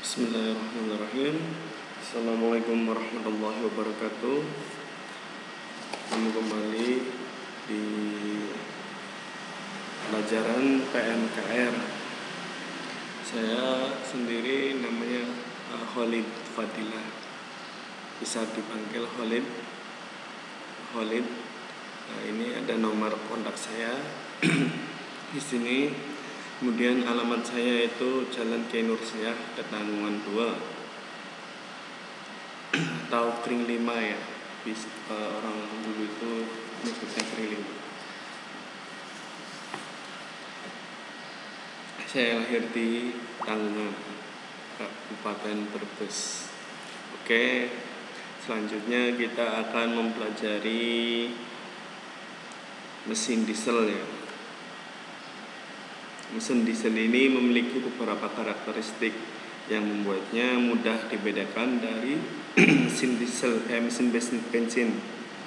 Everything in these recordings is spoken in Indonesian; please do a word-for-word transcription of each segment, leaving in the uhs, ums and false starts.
Bismillahirrahmanirrahim. Assalamualaikum warahmatullahi wabarakatuh. Kami kembali di pelajaran P M K R. Saya sendiri namanya uh, Khalid Fadilah. Bisa dipanggil Khalid. Khalid. Nah, ini ada nomor kontak saya di sini. Kemudian alamat saya itu Jalan Kiai Nursiah, Ketanggungan dua atau Kring lima ya. Bisa, uh, orang dulu itu menyebutnya Kring lima. Saya lahir di Tanggungan, Kabupaten Brebes. Oke, selanjutnya kita akan mempelajari mesin diesel ya. Mesin diesel ini memiliki beberapa karakteristik yang membuatnya mudah dibedakan dari mesin diesel, eh, mesin bensin.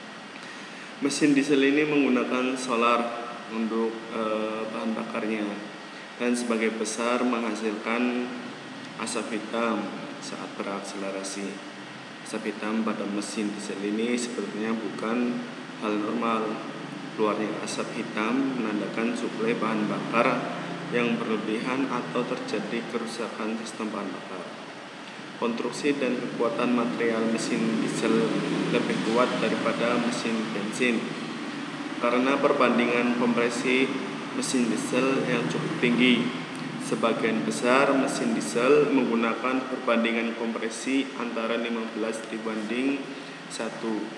Mesin diesel ini menggunakan solar untuk eh, bahan bakarnya dan sebagai besar menghasilkan asap hitam saat berakselerasi. Asap hitam pada mesin diesel ini sebenarnya bukan hal normal. Keluarnya asap hitam menandakan suplai bahan bakar yang berlebihan atau terjadi kerusakan sistem bahan bakar. Konstruksi dan kekuatan material mesin diesel lebih kuat daripada mesin bensin karena perbandingan kompresi mesin diesel yang cukup tinggi. Sebagian besar mesin diesel menggunakan perbandingan kompresi antara lima belas dibanding satu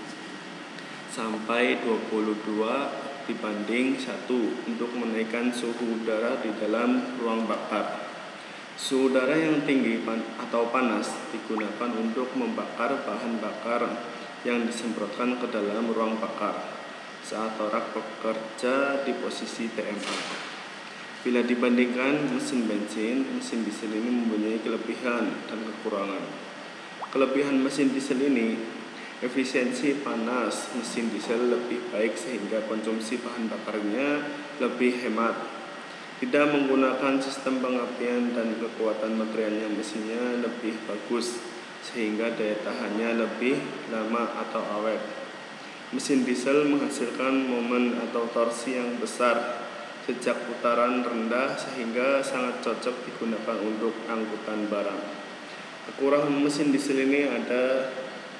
sampai dua puluh dua dibanding satu untuk menaikkan suhu udara di dalam ruang bakar. Suhu udara yang tinggi atau panas digunakan untuk membakar bahan bakar yang disemprotkan ke dalam ruang bakar saat torak bekerja di posisi T M A. Bila dibandingkan mesin bensin, mesin diesel ini mempunyai kelebihan dan kekurangan. Kelebihan mesin diesel ini, efisiensi panas mesin diesel lebih baik sehingga konsumsi bahan bakarnya lebih hemat. Tidak menggunakan sistem pengapian dan kekuatan materialnya mesinnya lebih bagus sehingga daya tahannya lebih lama atau awet. Mesin diesel menghasilkan momen atau torsi yang besar sejak putaran rendah sehingga sangat cocok digunakan untuk angkutan barang. Kekurangan mesin diesel ini ada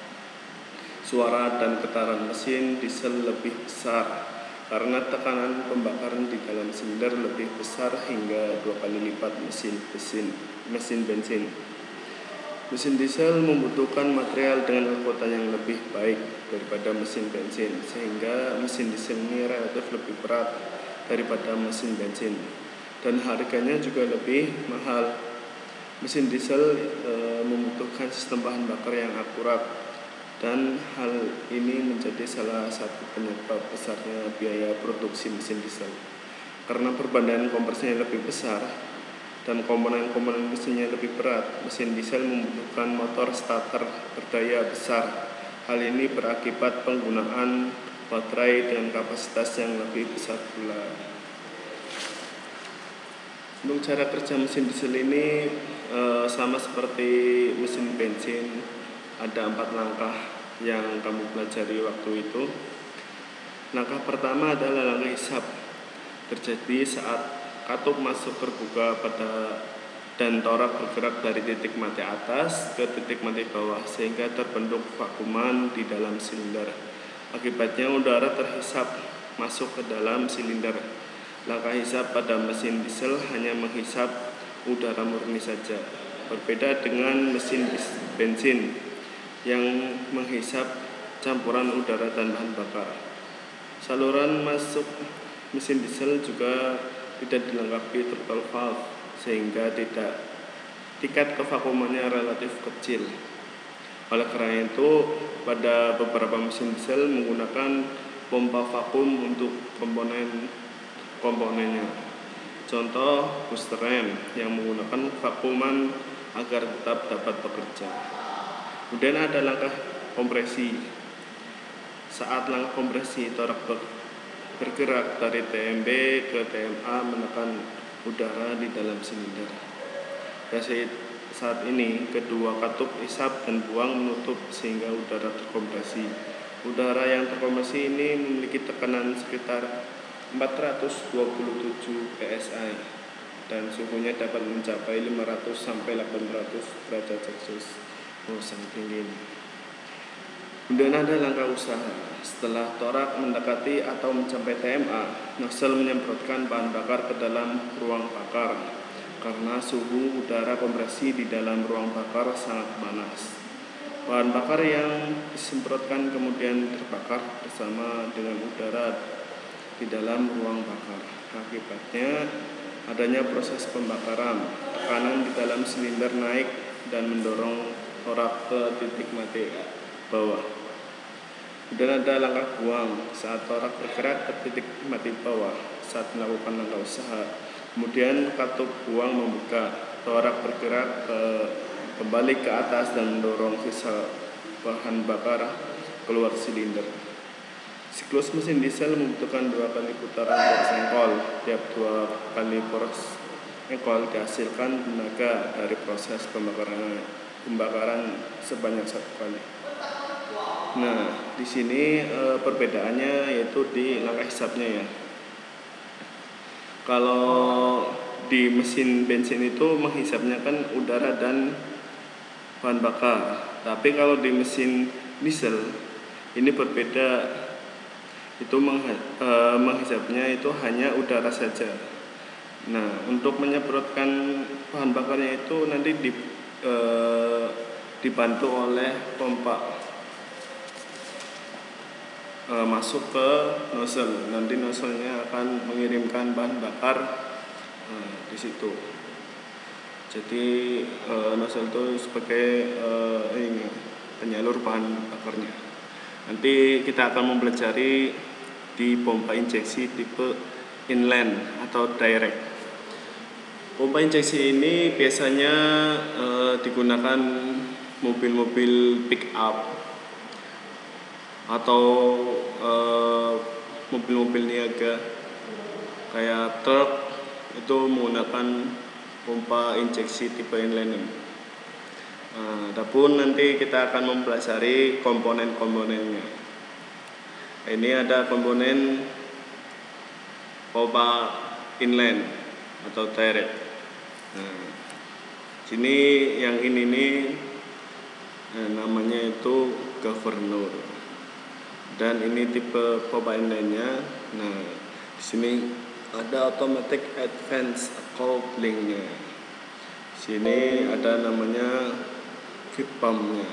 suara dan getaran mesin diesel lebih besar karena tekanan pembakaran di dalam silinder lebih besar hingga dua kali lipat mesin bensin. Mesin bensin. Mesin diesel membutuhkan material dengan kekuatan yang lebih baik daripada mesin bensin sehingga mesin diesel ini relatif lebih berat daripada mesin bensin dan harganya juga lebih mahal. Mesin diesel e, membutuhkan sistem bahan bakar yang akurat. Dan hal ini menjadi salah satu penyebab besarnya biaya produksi mesin diesel. Karena perbandingan kompresinya lebih besar dan komponen-komponen mesinnya lebih berat, mesin diesel membutuhkan motor starter berdaya besar. Hal ini berakibat penggunaan baterai dengan kapasitas yang lebih besar pula. Untuk cara kerja mesin diesel ini e, sama seperti mesin bensin. Ada empat langkah yang kamu pelajari waktu itu. Langkah pertama adalah langkah hisap. Terjadi saat katup masuk terbuka pada dan torak bergerak dari titik mati atas ke titik mati bawah sehingga terbentuk vakuman di dalam silinder. Akibatnya udara terhisap masuk ke dalam silinder. Langkah hisap pada mesin diesel hanya menghisap udara murni saja. Berbeda dengan mesin bensin yang menghisap campuran udara dan bahan bakar. Saluran masuk mesin diesel juga tidak dilengkapi throttle valve sehingga tidak tingkat kevakumannya relatif kecil. Oleh karena itu, pada beberapa mesin diesel menggunakan pompa vakum untuk komponen-komponennya. Contoh booster rem yang menggunakan vakuman agar tetap dapat bekerja. Kemudian ada langkah kompresi. Saat langkah kompresi, torak bergerak dari T M B ke T M A menekan udara di dalam silinder. saat ini kedua katup isap dan buang menutup sehingga udara terkompresi. Udara yang terkompresi ini memiliki tekanan sekitar empat ratus dua puluh tujuh P S I dan suhunya dapat mencapai lima ratus sampai delapan ratus derajat Celcius. Oh, sangat tinggi ini. Kemudian ada langkah usaha. Setelah torak mendekati atau mencapai T M A, nozzle menyemprotkan bahan bakar ke dalam ruang bakar karena suhu udara kompresi di dalam ruang bakar sangat panas. Bahan bakar yang disemprotkan kemudian terbakar bersama dengan udara di dalam ruang bakar. Akibatnya adanya proses pembakaran. Tekanan di dalam silinder naik dan mendorong torak ke titik mati bawah. Kemudian ada langkah buang. Saat torak bergerak ke titik mati bawah saat melakukan langkah usaha. Kemudian katup buang membuka. Torak bergerak ke, kembali ke atas dan mendorong sisa bahan bakar keluar silinder. Siklus mesin diesel membutuhkan dua kali putaran poros engkol. Tiap dua kali poros engkol dihasilkan tenaga dari proses pembakaran pembakaran sebanyak satu kali. Nah, di sini e, perbedaannya yaitu di langkah hisapnya ya. Kalau di mesin bensin itu menghisapnya kan udara dan bahan bakar. Tapi kalau di mesin diesel ini berbeda, itu mengh- e, menghisapnya itu hanya udara saja. Nah, untuk menyemprotkan bahan bakarnya itu nanti di, e, dibantu oleh pompa e, masuk ke nozzle. Nanti nozzle-nya akan mengirimkan bahan bakar e, di situ. Jadi e, nozzle itu sebagai e, ini penyalur bahan bakarnya. Nanti kita akan mempelajari di pompa injeksi tipe inline atau direct. Pompa injeksi ini biasanya e, digunakan mobil-mobil pick up atau e, mobil-mobil niaga kayak truk, itu menggunakan pompa injeksi tipe inline. Nah, adapun nanti kita akan mempelajari komponen-komponennya. Ini ada komponen pompa inline atau direct. Nah, sini yang ini nih nah, namanya itu governor. Dan ini tipe pompa inline-nya. Nah, di sini ada automatic advance coupling-nya. Sini ada namanya feed pump-nya.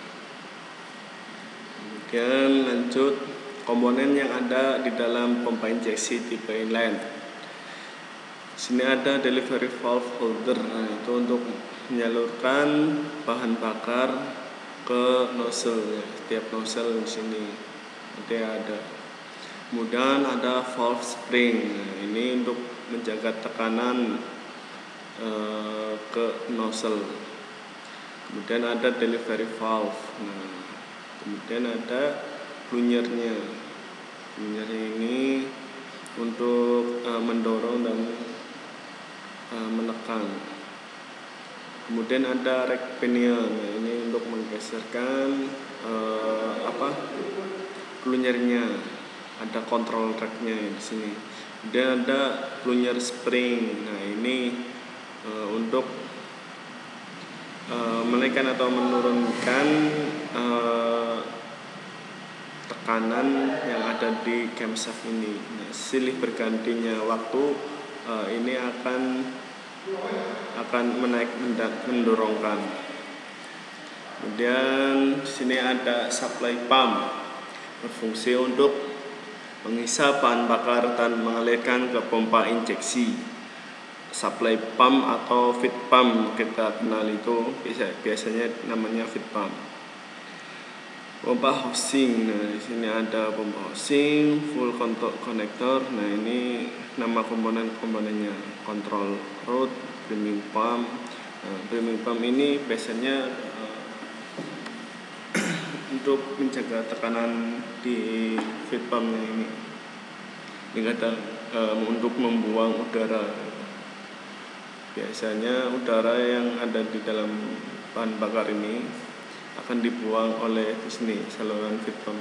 Kemudian lanjut komponen yang ada di dalam pompa injeksi tipe inline. Sini ada delivery valve holder. Nah, itu untuk menyalurkan bahan bakar ke nozzle. Setiap nozzle di sini nanti ada. Kemudian ada valve spring. Nah, ini untuk menjaga tekanan e, ke nozzle. Kemudian ada delivery valve. Nah, kemudian ada plungernya. Plunyer ini untuk uh, mendorong dan uh, menekan. Kemudian ada rack pinion. Nah, ini untuk menggeserkan uh, apa? Plunyernya. Ada kontrol racknya di sini. Kemudian ada plunyer spring. Nah, ini uh, untuk uh, menaikkan atau menurunkan uh, tekanan yang ada di camshaft ini. Nah, silih bergantinya waktu uh, ini akan akan menaik mendorongkan. Kemudian di sini ada supply pump, berfungsi untuk menghisap bahan bakar dan mengalirkan ke pompa injeksi. Supply pump atau feed pump kita kenal itu biasanya namanya feed pump. Pompa housing. Nah, di sini ada pompa housing, full control connector. Nah, ini nama komponen-komponennya. Control rod, priming pump. Nah, priming pump ini biasanya uh, untuk menjaga tekanan di feed pump ini. Ini ada uh, untuk membuang udara. Biasanya udara yang ada di dalam bahan bakar ini akan dibuang oleh di sini saluran feed pump.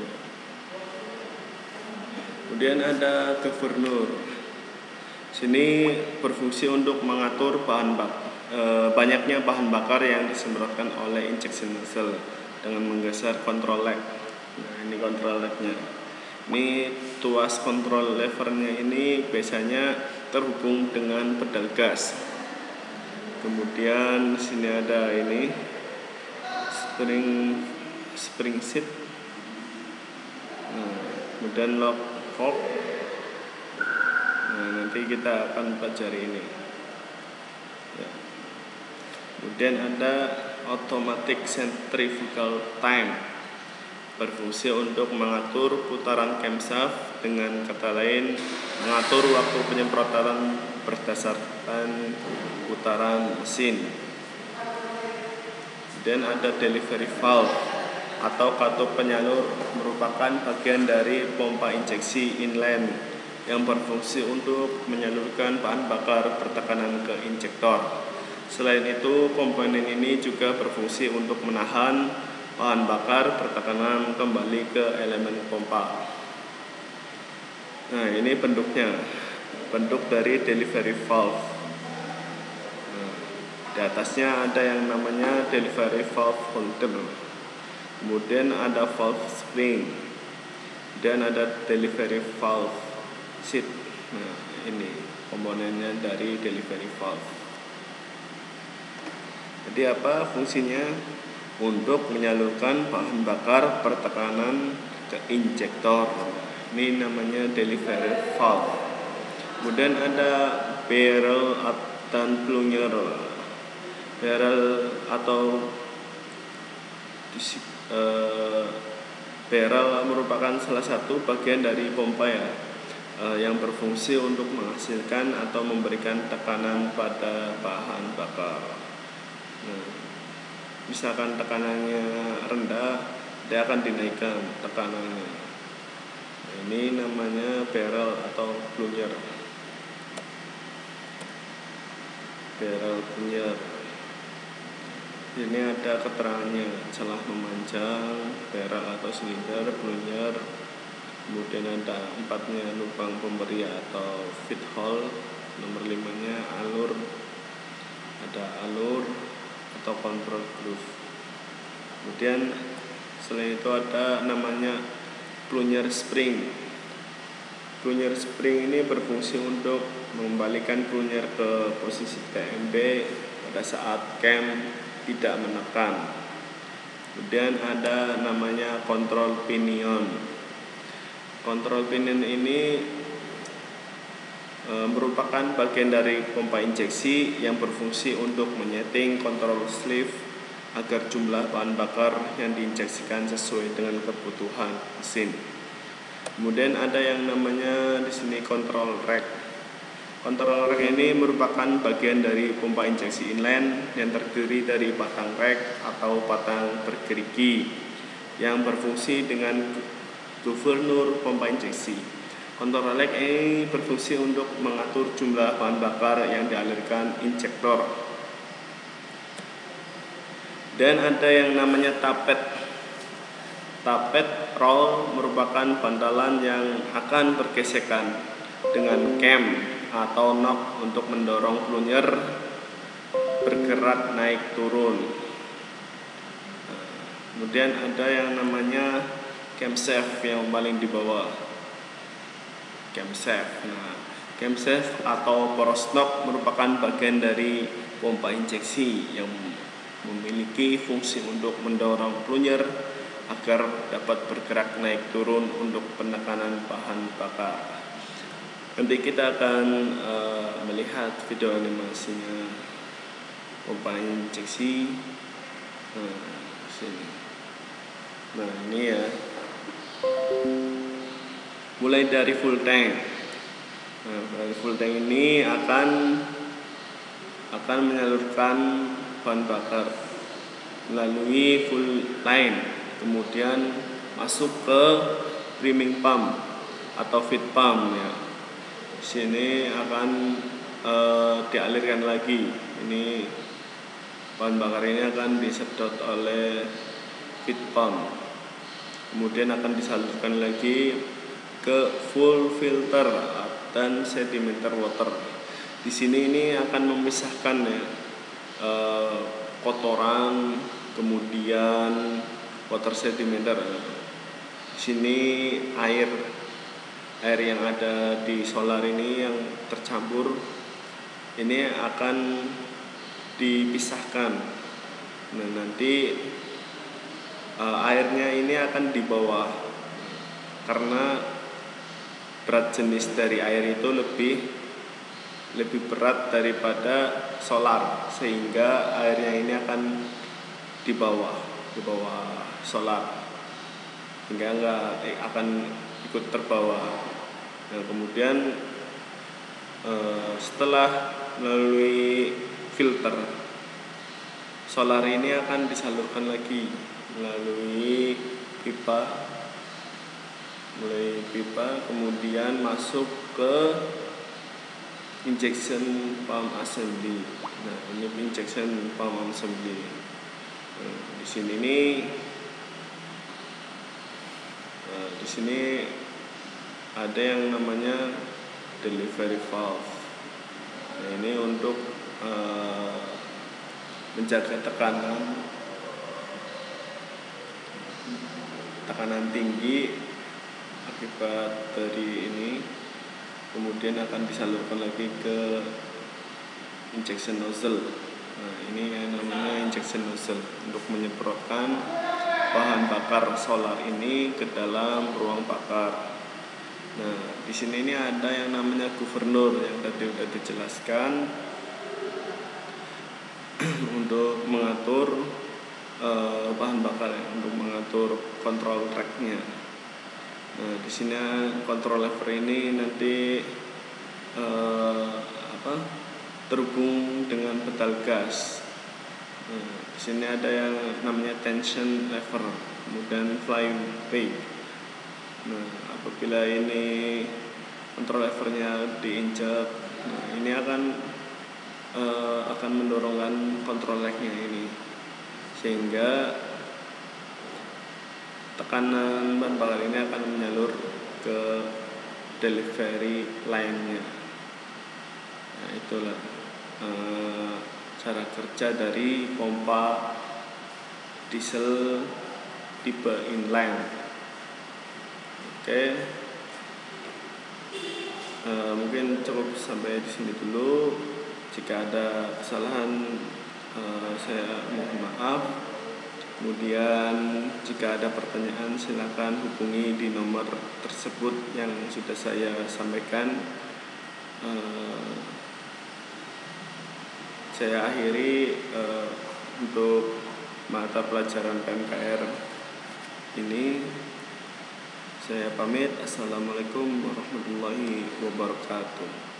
Kemudian ada governor. Sini berfungsi untuk mengatur bahan bak e, banyaknya bahan bakar yang disemprotkan oleh injection nozzle dengan menggeser control leg. Nah, ini control legnya. Ini tuas control levernya ini biasanya terhubung dengan pedal gas. Kemudian di sini ada ini spring spring seat. Nah, kemudian lock fork. Nah, nanti kita akan pelajari ini. Ya. Kemudian ada automatic centrifugal time, berfungsi untuk mengatur putaran camshaft, dengan kata lain mengatur waktu penyemprotan berdasarkan putaran mesin. Dan ada delivery valve atau katup penyalur, merupakan bagian dari pompa injeksi inline yang berfungsi untuk menyalurkan bahan bakar bertekanan ke injektor. Selain itu, komponen ini juga berfungsi untuk menahan bahan bakar bertekanan kembali ke elemen pompa. Nah, ini bentuknya, bentuk dari delivery valve. Nah, di atasnya ada yang namanya delivery valve holder. Kemudian ada valve spring. Dan ada delivery valve seat. Nah, ini komponennya dari delivery valve. Jadi apa fungsinya? Untuk menyalurkan bahan bakar pertekanan ke injektor. Ini namanya delivery valve. Kemudian ada barrel dan plunger. Barrel atau uh, barrel merupakan salah satu bagian dari pompa ya, uh, yang berfungsi untuk menghasilkan atau memberikan tekanan pada bahan bakar. Nah, misalkan tekanannya rendah, dia akan dinaikkan tekanannya. Nah, ini namanya barrel atau plunger. Barrel plunger. Ini ada keterangannya: celah memanjang, barrel atau silinder, plunger. Kemudian ada empatnya lubang pemberi atau feed hole. Nomor limanya alur. Ada alur atau control groove. Kemudian selain itu ada namanya plunger spring. Plunger spring ini berfungsi untuk mengembalikan plunger ke posisi T M B pada saat cam tidak menekan. Kemudian ada namanya control pinion. Control pinion ini e, merupakan bagian dari pompa injeksi yang berfungsi untuk menyeting control sleeve agar jumlah bahan bakar yang diinjeksikan sesuai dengan kebutuhan mesin. Kemudian ada yang namanya di sini control rack. Control rack ini merupakan bagian dari pompa injeksi inline yang terdiri dari batang rack atau batang bergerigi yang berfungsi dengan governor pompa injeksi. Control rack ini berfungsi untuk mengatur jumlah bahan bakar yang dialirkan injektor. Dan ada yang namanya tappet. Tappet roll merupakan bantalan yang akan bergesekan dengan cam atau knob untuk mendorong plunger bergerak naik turun. Kemudian ada yang namanya camshaft yang paling di bawah. Camshaft. Nah, camshaft atau poros knob merupakan bagian dari pompa injeksi yang memiliki fungsi untuk mendorong plunger agar dapat bergerak naik turun untuk penekanan bahan bakar. Nanti kita akan uh, melihat video animasinya pompa injeksi. Nah, sini. Nah, ini ya. Mulai dari full tank. Nah, dari full tank ini akan akan menyalurkan bahan bakar melalui full line, kemudian masuk ke priming pump atau feed pump ya. Sini akan uh, dialirkan lagi. Ini bahan bakar ini akan disedot oleh feed pump, kemudian akan disalurkan lagi ke full filter dan sedimentar water. Di sini ini akan memisahkan ya uh, kotoran, kemudian water sedimenter. Di sini air air yang ada di solar ini yang tercampur ini akan dipisahkan. Nah, nanti uh, airnya ini akan di bawah karena berat jenis dari air itu lebih lebih berat daripada solar, sehingga airnya ini akan di bawah di bawah solar hingga enggak eh, akan ikut terbawa. Nah, kemudian eh, setelah melalui filter, solar ini akan disalurkan lagi melalui pipa melalui pipa kemudian masuk ke injection pump assembly. Nah, ini injection pump assembly. Nah, di sini nih nah, di sini ada yang namanya delivery valve. Nah, ini untuk uh, menjaga tekanan tekanan tinggi akibat dari ini, kemudian akan disalurkan lagi ke injection nozzle. Nah, ini yang namanya injection nozzle untuk menyemprotkan bahan bakar solar ini ke dalam ruang bakar. Nah, di sini ini ada yang namanya gubernur yang tadi sudah dijelaskan untuk mengatur uh, bahan bakar, ya, untuk mengatur kontrol tracknya. Nah, di sini kontrol lever ini nanti uh, apa terhubung dengan pedal gas. Nah, di sini ada yang namanya tension lever, kemudian flying brake. Nah, apabila ini kontrol levernya diinjak, nah, ini akan uh, akan mendorongkan kontrol leg-nya ini, sehingga tekanan bahan bakar ini akan menyalur ke delivery line-nya. Nah, itulah uh, cara kerja dari pompa diesel tipe inline. Oke, uh, mungkin cukup sampai di sini dulu. Jika ada kesalahan, uh, saya mohon maaf. Kemudian jika ada pertanyaan, silakan hubungi di nomor tersebut yang sudah saya sampaikan. Uh, saya akhiri uh, untuk mata pelajaran P M K R ini. Saya pamit. Assalamualaikum warahmatullahi wabarakatuh.